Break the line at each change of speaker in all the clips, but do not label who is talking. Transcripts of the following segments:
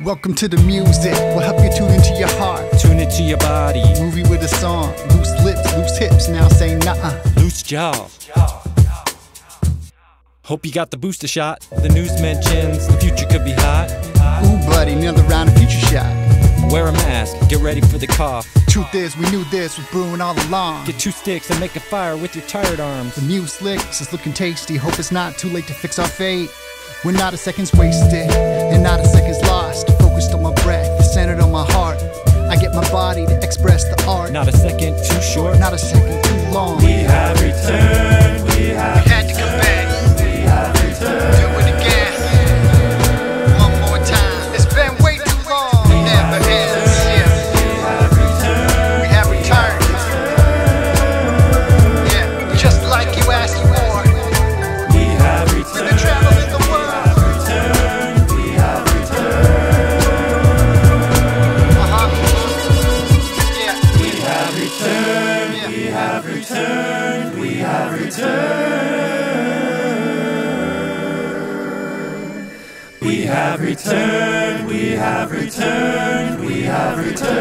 Welcome to the music, we'll help you tune into your heart.
Tune into your body.
Movie with a song, loose lips, loose hips, now say nah.
Loose jaw. Hope you got the booster shot. The news mentions the future could be hot.
Ooh buddy, another round of future shot.
Wear a mask, get ready for the cough.
Truth is, we knew this was brewing all along.
Get 2 sticks and make a fire with your tired arms.
The new slicks is looking tasty, hope it's not too late to fix our fate. We're not a second's wasted, and not a second's lost. Focused on my breath, centered on my heart. I get my body to express the art.
Not a second too short,
not a second too long.
We have returned, we
had to come back.
We have returned.
Do it again. One more time. It's been way too long. It never ends. Yeah.
We have returned.
We have returned. Yeah, just like you asked for.
We have returned.
The travel in the world.
We have returned.
Yeah.
We have returned.
Yeah.
We have returned. We have returned. We have returned. We have returned. We have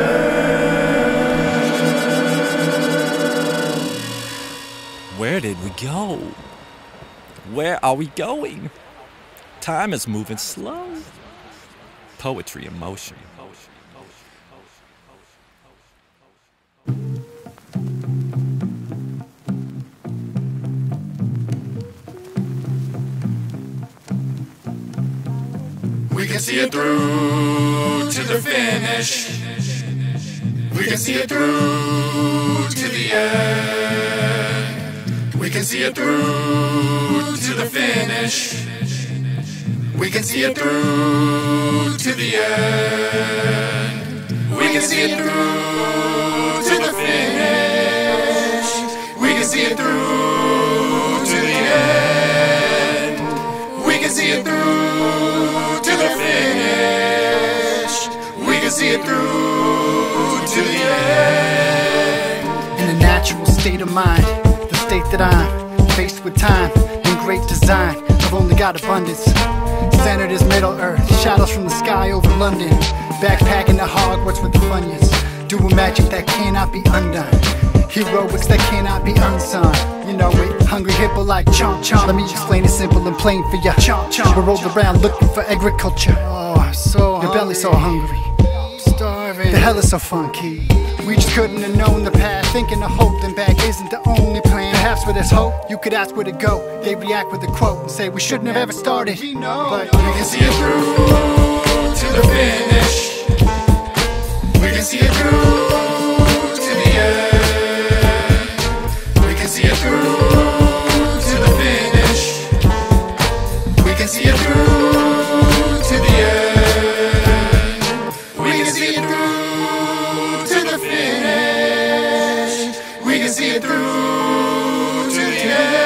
returned.
Where did we go? Where are we going? Time is moving slow. Poetry in motion.
We can see it through to the finish. We can see it through to the end. We can see it through to the finish. We can see it through to the end. We can see it through to the finish. We can see it through to the end. We can see it through to the finish. We can see it through to the end.
In a natural state of mind, the state that I'm faced with time and great design. I've only got abundance. Centered is Middle Earth, shadows from the sky over London. Backpacking to Hogwarts with the Funyuns, doing magic that cannot be undone. Heroics that cannot be unsung. You know it, hungry hippo like chomp chomp. Let me explain it simple and plain for ya. Chomp chomp. We rolled around looking for agriculture. Oh, I'm so hungry. Your belly's so hungry. I'm starving. The hell is so funky. We just couldn't have known the path. Thinking of holding back isn't the only plan. Perhaps where there's hope, you could ask where to go. They react with a quote and say we shouldn't have ever started. But
we can see it through to the finish. We can see it through to the end. We can see it through to the finish. We can see it through to the end. We can see it through to the finish. We can see it through to the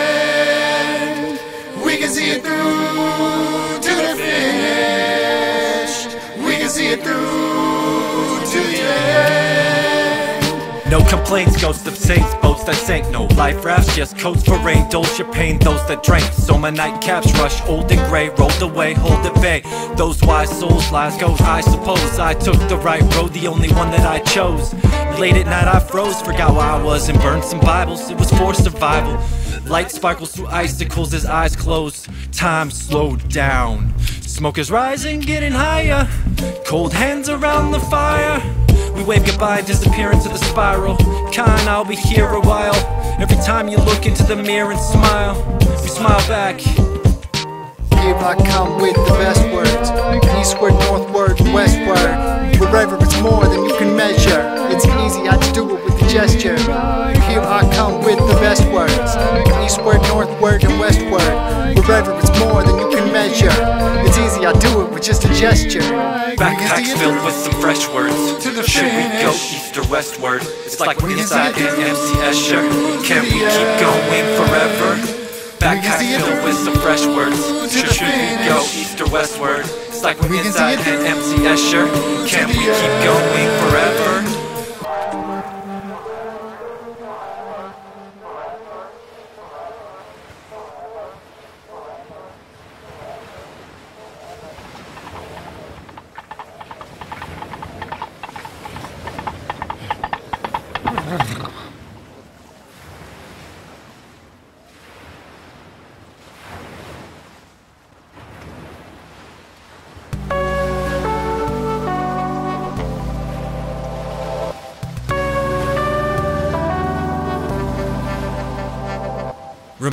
end. We can see it through to the finish. We can see it through to the end.
No complaints, ghosts of saints, boats that sank. No life rafts, just coats for rain. Dulce your pain, those that drank. So my nightcaps rush, old and gray. Rolled away, hold at bay. Those wise souls, lies goes. I suppose I took the right road, the only one that I chose. Late at night I froze, forgot where I was, and burned some Bibles. It was for survival. Light sparkles through icicles as eyes closed. Time slowed down. Smoke is rising, getting higher. Cold hands around the fire. We wave goodbye, disappear into the spiral. Kind, I'll be here a while. Every time you look into the mirror and smile, we smile back.
here I come with the best words. Eastward, northward, westward. Wherever it's more than you can measure. It's easy, I just do it with a gesture. Here I come with the best words. Eastward, northward, and westward. Wherever it's more than you can measure. It's easy, I do it with just a gesture.
Backpacks filled with some fresh words. Should we go east or westward? It's like we're inside an MC Escher. Can we keep going forever? Backpacks filled with some fresh words. Should we go east or westward? It's like we're inside an MC Escher. Can we keep going forever?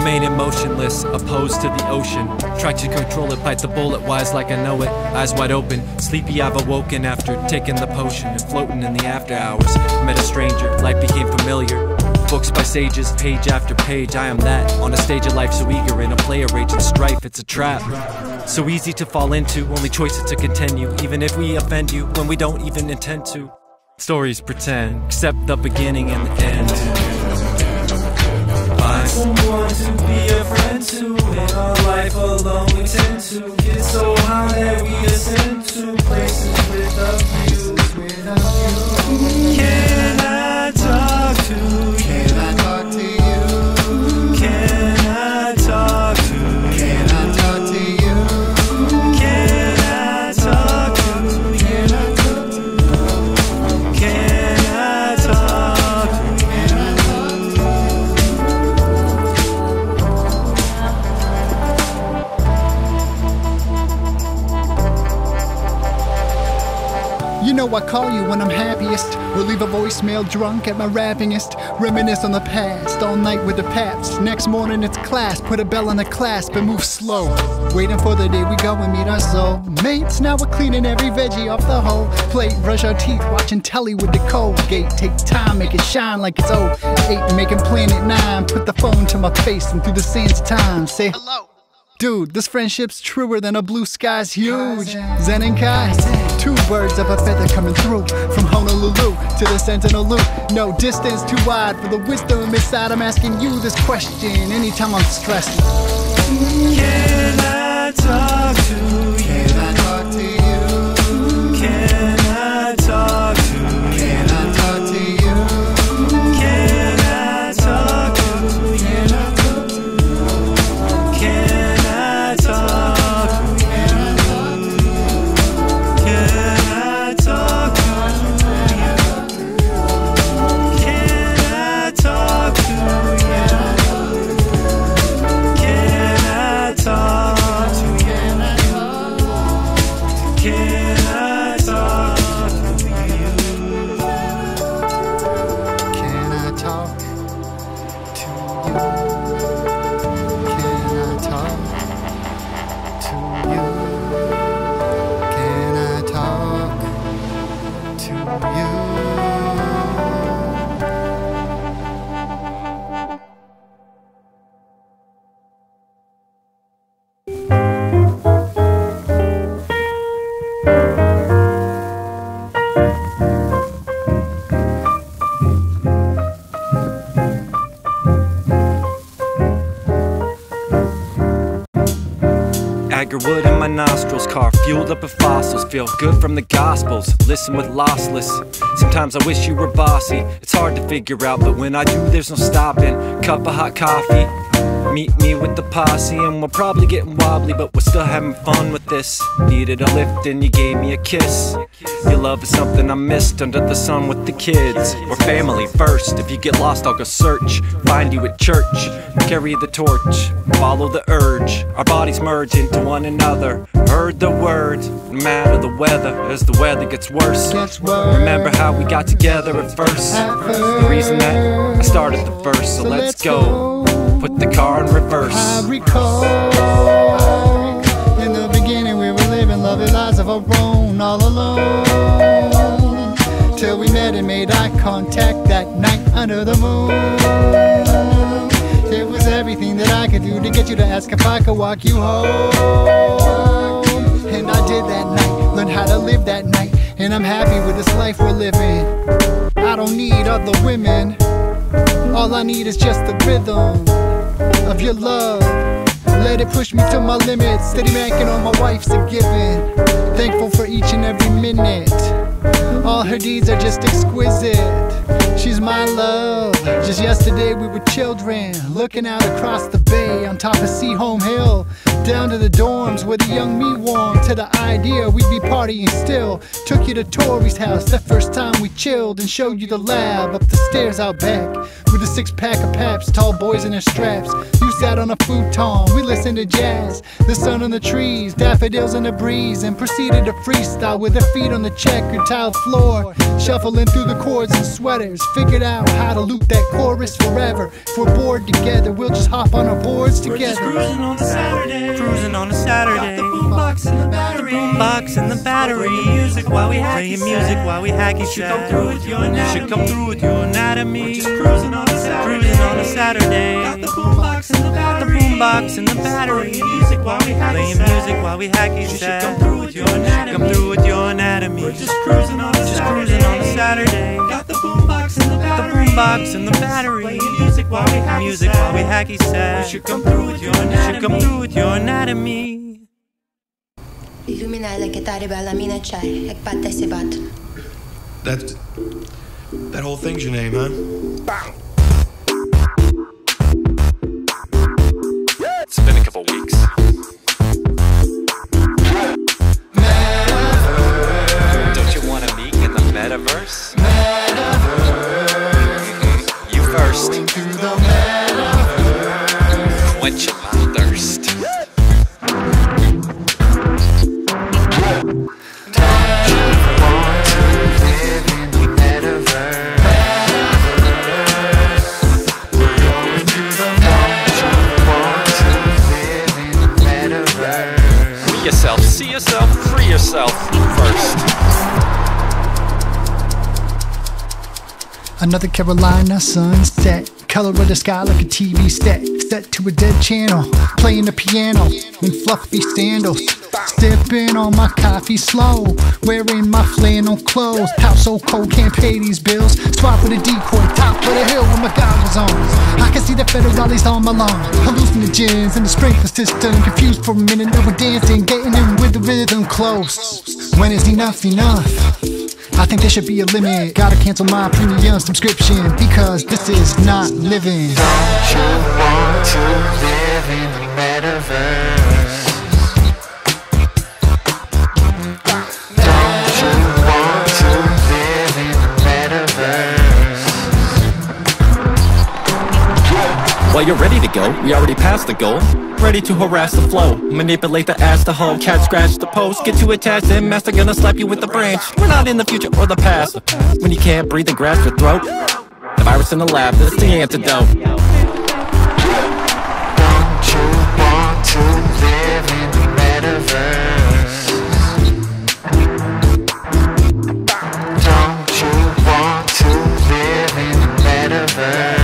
remaining motionless, opposed to the ocean. Try to control it, bite the bullet, wise like I know it. Eyes wide open, sleepy I've awoken after taking the potion and floating in the after hours. Met a stranger, life became familiar. Books by sages, page after page, I am that. On a stage of life so eager, in a play of rage and strife, it's a trap. So easy to fall into, only choice is to continue. Even if we offend you, when we don't even intend to. Stories pretend, accept the beginning and the end. Find someone to be a friend to. In our life alone we tend to get so high that we ascend to places without views. Can I talk to you?
Can I talk to you?
Can I talk to you?
Can I talk to you?
Can I talk to you?
Can I talk to you?
Can I talk to you?
Can I talk to you? You know I call you when I'm happiest, or leave a voicemail drunk at my rappingest. Reminisce on the past, all night with the paps. Next morning it's class, put a bell on the clasp and move slow. Waiting for the day we go and meet our soul mates. Now we're cleaning every veggie off the whole plate. Brush our teeth, watching telly with the Colgate. Take time, make it shine like it's 08. Making Planet 9, put the phone to my face and through the sands of time say hello. Dude, this friendship's truer than a blue sky's huge. Zen and Kaizen, two birds of a feather coming through. From Honolulu to the Sentinel Loop. No distance too wide for the wisdom inside. I'm asking you this question anytime I'm stressed.
Can I talk to you?
Can I talk to you?
Can I talk to you?
Can I talk to you?
Can I talk to you?
Can I talk to you?
Can I talk to you? Can I talk to you? Can I talk to you? Can I talk to you? Can I talk to you?
Can I talk to you? Can I talk to you? Can I talk to you?
Agarwood in my nostrils, car fueled up with fossils. Feel good from the gospels, listen with lossless. Sometimes I wish you were bossy, it's hard to figure out, but when I do there's no stopping. Cup of hot coffee, meet me with the posse, and we're probably getting wobbly, but we're still having fun with this. Needed a lift and you gave me a kiss. Your love is something I missed under the sun with the kids. We're family first, if you get lost I'll go search. Find you at church, carry the torch, follow the urge. Our bodies merge into one another. Heard the words, no matter the weather, as the weather gets worse. Remember how we got together at first? The reason that I started the verse, so let's go. Put the car in reverse.
I recall in the beginning we were living lovely lives of our own, all alone, till we met and made eye contact that night under the moon. It was everything that I could do to get you to ask if I could walk you home, and I did that night, learned how to live that night, and I'm happy with this life we're living. I don't need other women, all I need is just the rhythm of your love. Let it push me to my limits. Steady macking on my wife's a given. Thankful for each and every minute. All her deeds are just exquisite. She's my love. Just yesterday we were children, looking out across the bay on top of Seaholm Hill, down to the dorms where the young me warmed to the idea we'd be partying still. Took you to Tori's house that first time we chilled, and showed you the lab up the stairs out back with a 6-pack of Paps, tall boys in their straps. You sat on a futon, we listened listen to jazz, the sun on the trees, daffodils in the breeze, and proceeded to freestyle with their feet on the checkered tiled floor, shuffling through the chords and sweaters. Figured out how to loop that chorus forever. If we're bored together, we'll just hop on our boards together.
We're just cruising on a Saturday. Cruising on a Saturday.
Got the boombox in the battery.
Boombox in the battery.
Playing music while we hacky
Playing music while we hacky
Should come through with your anatomy.
Should come through with your anatomy.
We're just cruising on a Saturday.
Cruising on a Saturday.
Got the boombox in the battery.
Boombox in the battery.
Playing music while we hacky
Playing music while we hacky
You should come through with your anatomy.
Come through with your anatomy.
We're just cruising on a
Just
Saturday.
cruising on a Saturday.
Got the boombox in the battery.
Boombox in the battery.
Playing music while we hacky
Music while we hacky sack.
You should come through with your anatomy.
Should come through with your anatomy.
Illumina le chitarre bella mina c'hai, e batte si battono.
That whole thing's your name, huh?
It's been a couple weeks. Don't you want to meet in the metaverse? You first. Quenching my thirst. See yourself, free yourself first.
Another Carolina sunset, color of the sky like a TV set to a dead channel, playing the piano in fluffy sandals, sipping on my coffee slow, wearing my flannel clothes. House so cold, can't pay these bills. Swap with a decoy, top of the hill with my goggles on. I can see the federales on my lawn, hallucinogens in the sprinkler system. Confused for a minute, now we're dancing, getting in with the rhythm close. When is enough enough? I think there should be a limit. Gotta cancel my premium subscription because this is not living.
Don't you want to live in the metaverse? Don't you want to live in the metaverse?
Well, you're ready to go, we already passed the goal. Ready to harass the flow, manipulate the ass, the hoe, cat scratch the post, get you attached and master gonna slap you with the branch. We're not in the future or the past, when you can't breathe and grasp your throat. The virus in the lab, that's the antidote.
Don't you want to live in the metaverse? Don't you want to live in the metaverse?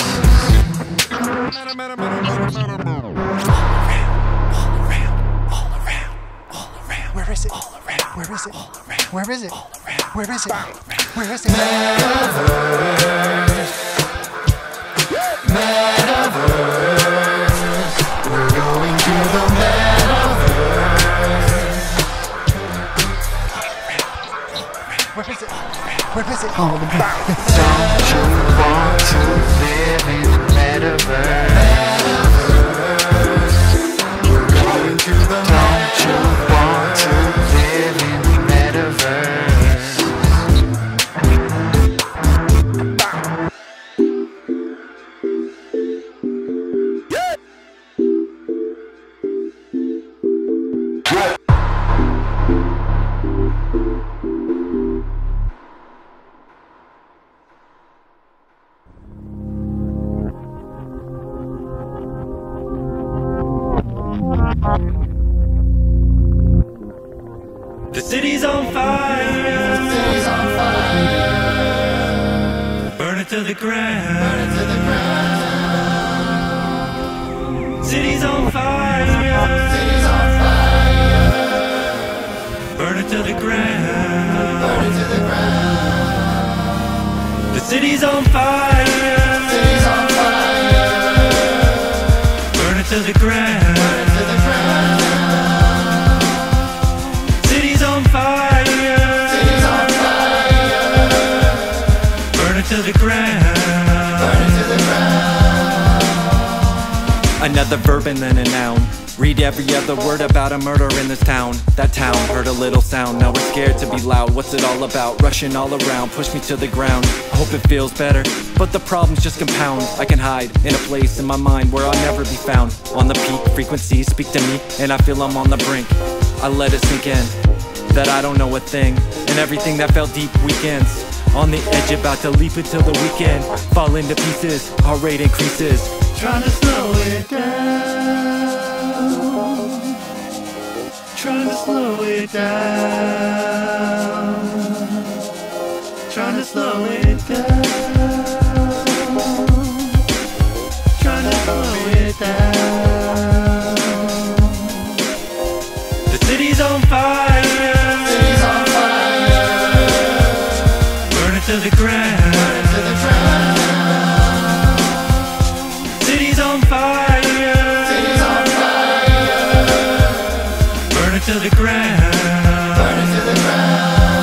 Where is it? Where is it? Where is it? Where is it? Where is it?
Metaverse. We're going to the metaverse.
Where is it? Where is it? Oh,
Don't you want to live in the metaverse? We're going to the metaverse. Don't you want to live in the metaverse?
The city's on fire.
The city's on fire.
Burn it to the ground.
Burn it to the ground.
City's on fire.
City's on fire.
Burn it to the ground.
Burn it to the ground.
The city's on fire.
City's on fire.
Burn it to the ground.
Burn it to the ground.
City's on fire.
City's on fire.
Burn it to the ground.
Burn it to the ground.
Another rather verb and then a noun. Read every other word about a murder in this town. That town heard a little sound, now we're scared to be loud. What's it all about? Rushing all around, push me to the ground. I hope it feels better, but the problems just compound. I can hide in a place in my mind where I'll never be found. On the peak, frequencies speak to me, and I feel I'm on the brink. I let it sink in, that I don't know a thing, and everything that felt deep weekends. On the edge, about to leap into the weekend. Fall into pieces, heart rate increases.
Trying to slow it down. Trying to slow it down. Trying to slow it down. Trying to slow it down.
The city's on fire.
City's on fire.
Burn it to the ground.
Burn it to the ground.
City's on fire.
City's on fire.
Burn it to the ground.
Burn it to the ground.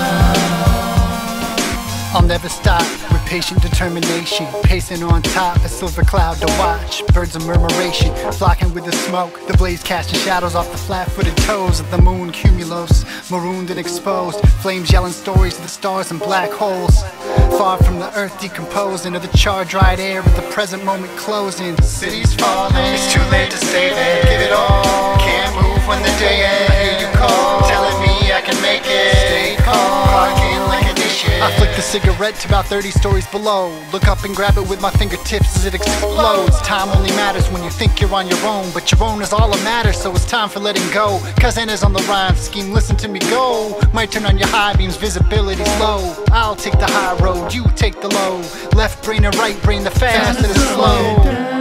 I'll never stop with patient determination, pacing on top, a silver cloud to watch. Birds of murmuration, flocking with the smoke. The blaze casting shadows off the flat-footed toes of the moon cumulos, marooned and exposed. Flames yelling stories of the stars and black holes. Far from the earth decomposed into the charred, dried air of the present moment closing.
City's falling, it's too late to save it. Give it all, can't move when the day ends. I hear you call, telling me I can make it. Stay calm, parking like a dish.
I flick the cigarette to about 30 stories below. Look up and grab it with my fingertips as it explodes. Time only matters when you think you're on your own, but your own is all that matters, so it's time for letting go. Kaizen is on the rhyme scheme, listen to me go. Might turn on your high beams, visibility's low. I'll take the high road, you take the low. Left brain and right brain, the fast and the slow.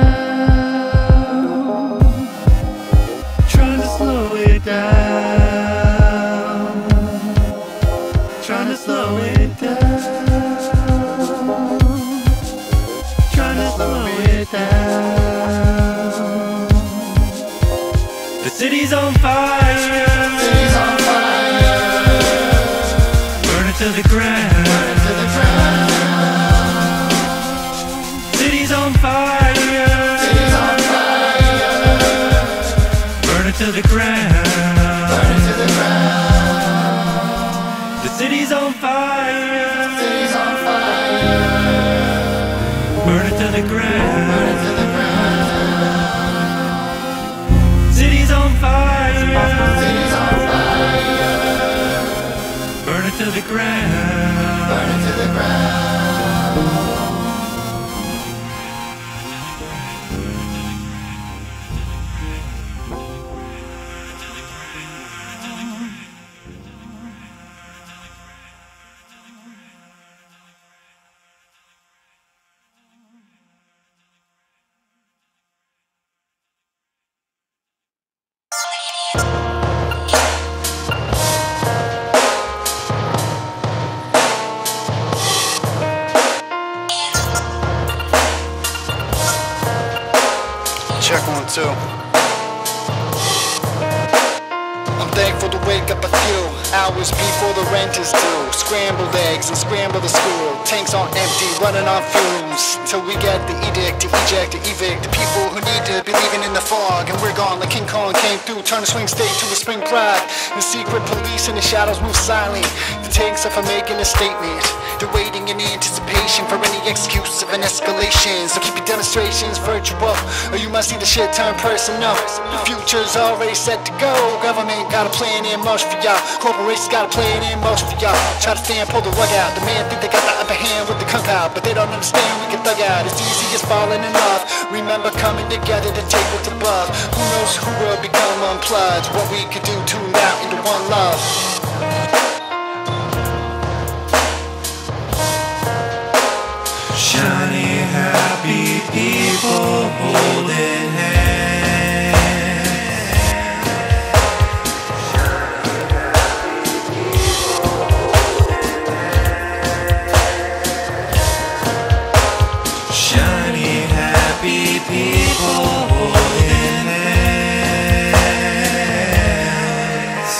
Trying to slow it down. Trying to slow it down. Trying to slow it down.
The city's on fire.
City's on fire.
Burn it to the ground.
Burn it to the ground.
City's on fire.
City's on fire.
Burn it to the ground.
Burn it to the ground.
The city's on fire.
City's on fire.
Burn it to the ground.
Burn it to the ground.
City's on fire.
City's on fire.
Burn it to the ground.
Burn it to the ground.
Check 1, 2. I'm thankful to wake up a few hours before the rent is due. Scrambled eggs and scramble the school. Tanks on empty, running on fumes. Till we get the edict to eject, to evict the people who need to be leaving in the fog. And we're gone like King Kong came through. Turn the swing state to a spring pride. The secret police in the shadows move silently. The tanks are for making a statement. They're waiting in anticipation for any excuse of an escalation. So keep your demonstrations virtual, or you might see the shit turn personal. The future's already set to go. Government got a plan in motion for y'all. Corporations got a plan in motion for y'all. Try to stand, pull the rug out. The man think they got the upper hand with the conk out, but they don't understand we can thug out. It's easy as falling in love. Remember coming together to take what's above. Who knows who will become unplugged? What we could do tuned out into one love.
Shiny, happy people holding hands. Shiny, happy people holding hands.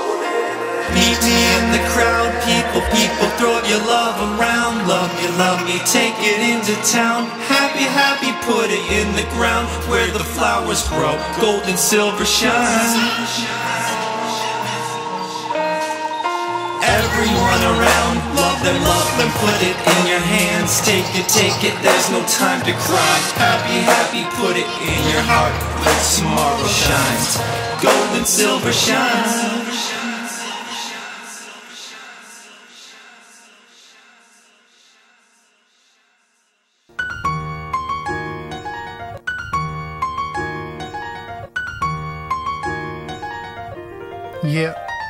Meet me in the crowd, people, throw your love around. Love me money, take it into town. Happy, happy, put it in the ground where the flowers grow, gold and silver shine. Everyone around, love them, put it in your hands. Take it, there's no time to cry. Happy, happy, put it in your heart where tomorrow shines, gold and silver shines.
Yeah.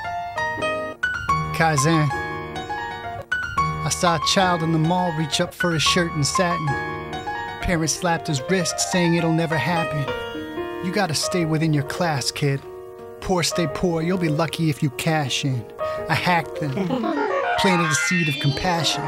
Kaizen. I saw a child in the mall reach up for a shirt in satin. Parents slapped his wrist saying it'll never happen. You gotta stay within your class, kid. Poor stay poor, you'll be lucky if you cash in. I hacked them, planted a seed of compassion.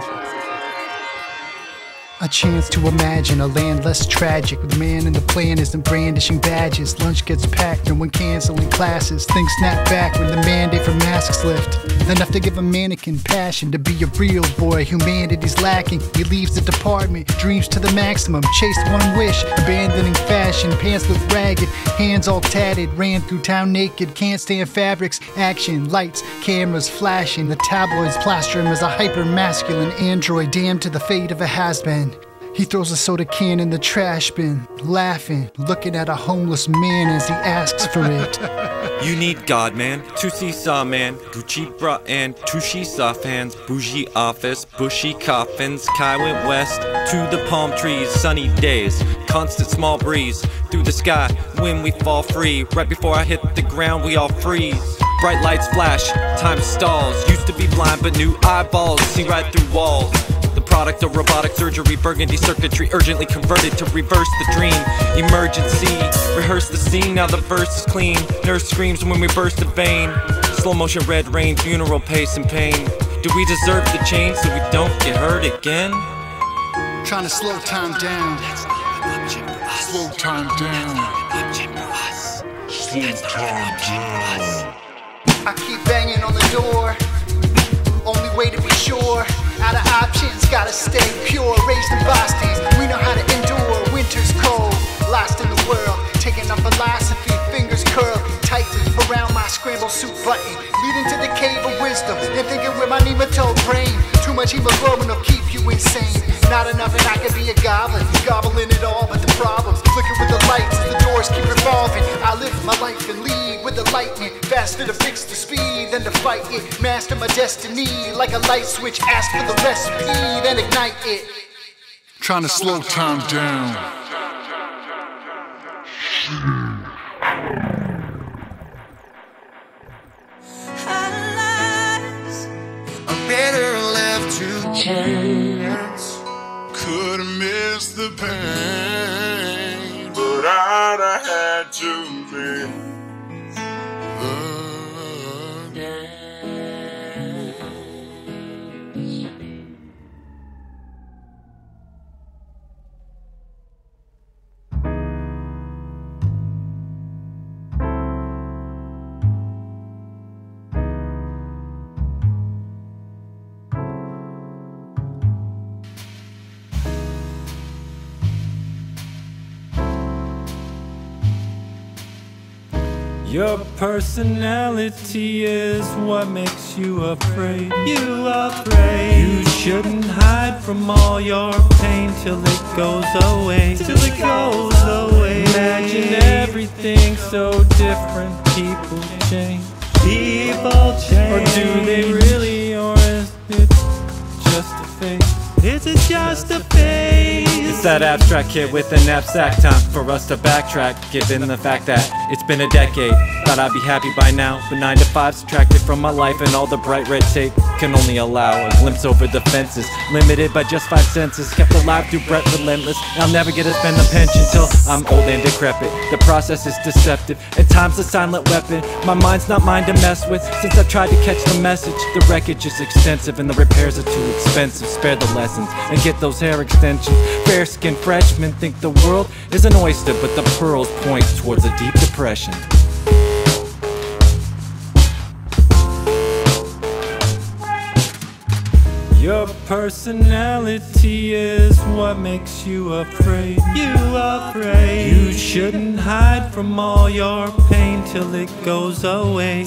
A chance to imagine a land less tragic. The man in the plan isn't brandishing badges. Lunch gets packed, no one canceling classes. Things snap back when the mandate for masks lift. Enough to give a mannequin passion to be a real boy. Humanity's lacking. He leaves the department, dreams to the maximum. Chased one wish, abandoning fashion. Pants look ragged, hands all tatted. Ran through town naked, can't stand fabrics. Action, lights, cameras flashing. The tabloids plaster him as a hyper-masculine android, damned to the fate of a has-been. He throws a soda can in the trash bin, laughing, looking at a homeless man as he asks for it.
You need God, man. Two seesaw man, Gucci bra and two she-saw fans. Bougie office, bushy coffins. Kai went west to the palm trees. Sunny days, constant small breeze. Through the sky, when we fall free. Right before I hit the ground, we all freeze. Bright lights flash, time stalls. Used to be blind, but new eyeballs see right through walls. The product of robotic surgery, burgundy circuitry, urgently converted to reverse the dream. Emergency, rehearse the scene, now the verse is clean. Nurse screams when we burst a vein. Slow motion red rain, funeral pace and pain. Do we deserve the change so we don't get hurt again?
Trying to slow time down.
Slow time down. Slow time down.
I keep banging on the door. Only way to be sure. Out of options, gotta stay pure. Raised in Boston, we know how to endure. Winter's cold, lost in the world. Taking up philosophy, fingers curled tightly around my scrambled suit button. Leading to the cave of wisdom, and thinking with my nematode brain. Too much hemoglobin will keep you insane. Not enough and I could be a goblin, gobbling it all, but the problems flicker with the lights as the doors keep revolving. I live my life and lead with the lightning, faster to fix the speed than to fight it. Master my destiny like a light switch, ask for the recipe, then ignite it.
Trying to slow time down.
Better left to chance.
Could've missed the pain, but I'd have had to be the dance.
Your personality is what makes you afraid. You afraid. You shouldn't hide from all your pain till it goes away. Till it goes away. Imagine everything so different. People change. People change. Or do they really? Or is it just a phase? Is it just a phase? It's that abstract kid with an knapsack. Time for us to backtrack, given the fact that it's been a decade. Thought I'd be happy by now, but 9 to 5 subtracted from my life, and all the bright red tape can only allow a glimpse over the fences. Limited by just 5 senses, kept alive through breath relentless. I'll never get to spend the pension till I'm old and decrepit. The process is deceptive, at times a silent weapon. My mind's not mine to mess with, since I've tried to catch the message. The wreckage is extensive and the repairs are too expensive. Spare the lessons and get those hair extensions. Fair-skinned freshmen think the world is an oyster, but the pearls point towards a deep depression. Your personality is what makes you afraid. You shouldn't hide from all your pain till it goes away.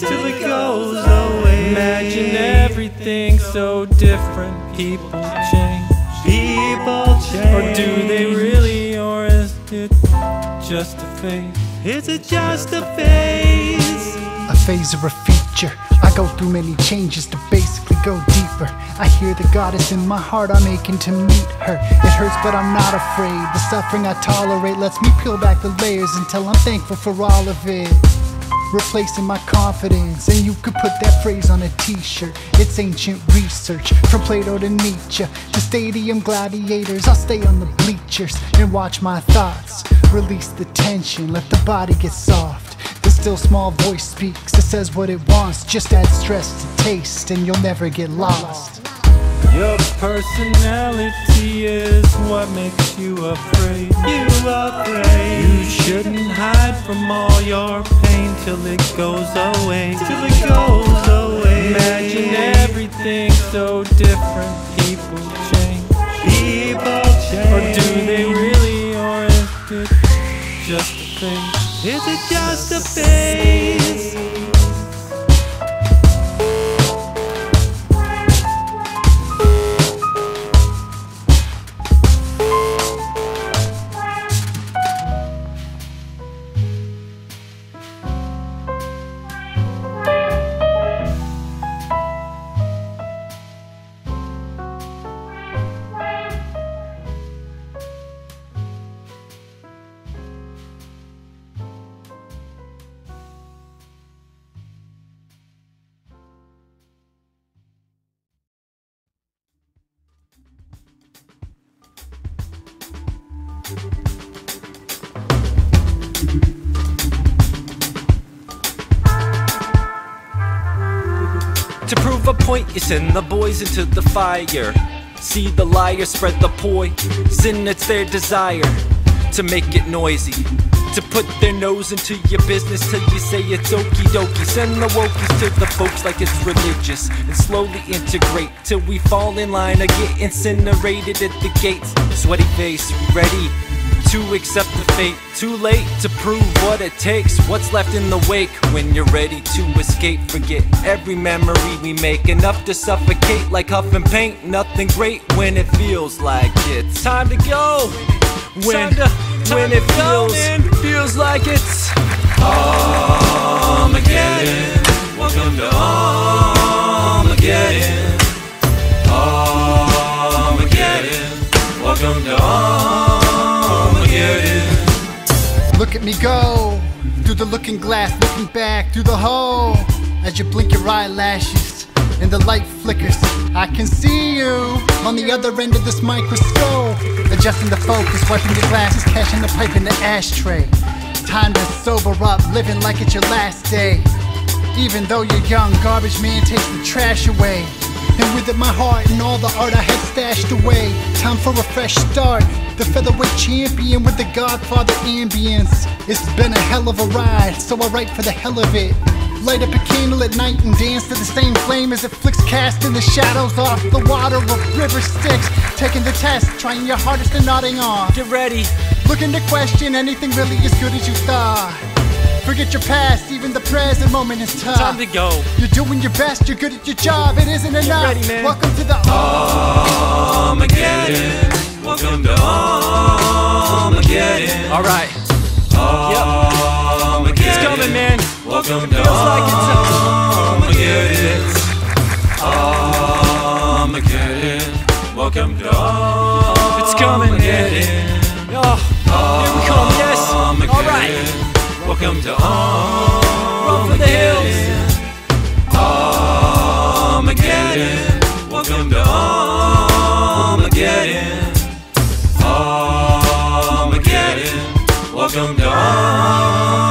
Imagine everything so different. People change. Or do they really? Or is it just a phase? Is it just a phase?
A phase or a feature. I go through many changes to basically go deeper. I hear the goddess in my heart, I'm aching to meet her. It hurts but I'm not afraid. The suffering I tolerate lets me peel back the layers until I'm thankful for all of it. Replacing my confidence, and you could put that phrase on a t-shirt. It's ancient research, from Plato to Nietzsche to stadium gladiators. I'll stay on the bleachers and watch my thoughts release the tension, let the body get soft. The still small voice speaks, it says what it wants. Just add stress to taste and you'll never get lost.
Your personality is what makes you afraid. You shouldn't hide from all your pain till it goes away. Imagine everything so different. People change. Or do they really? Or is it just a phase? Is it just a phase? To prove a point, you send the boys into the fire. See the liar spread the poison, it's their desire to make it noisy, to put their nose into your business till you say it's okie dokie. Send the wokies to the folks like it's religious, and slowly integrate till we fall in line or get incinerated at the gates. Sweaty face, ready to accept the fate. Too late to prove what it takes. What's left in the wake when you're ready to escape? Forget every memory we make, enough to suffocate like huff and paint. Nothing great when it feels like it's time to go. When it feels like it's Armageddon. Welcome to Armageddon. Armageddon. Welcome to Armageddon.
Look at me go, through the looking glass, looking back through the hole. As you blink your eyelashes and the light flickers, I can see you on the other end of this microscope. Adjusting the focus, wiping your glasses, cashing the pipe in the ashtray. Time to sober up, living like it's your last day. Even though you're young, garbage man takes the trash away. And with it my heart and all the art I had stashed away. Time for a fresh start, the featherweight champion with the Godfather ambience. It's been a hell of a ride, so I write for the hell of it. Light up a candle at night and dance to the same flame as it flicks, casting the shadows off the water of river Styx. Taking the test, trying your hardest and nodding off.
Get ready,
looking to question anything really as good as you thought. Forget your past, even the present moment is tough.
time to go.
You're doing your best, you're good at your job, it isn't enough.
ready, man.
Welcome to the
Armageddon. Welcome to Armageddon. Alright. Armageddon. It's coming, man. Welcome to Armageddon. Armageddon. Welcome to Armageddon. It's coming, man. Oh, here we come, yes. Alright. Welcome to Armageddon. Run for the hills. Armageddon. Welcome to Armageddon. Armageddon. Welcome to Armageddon.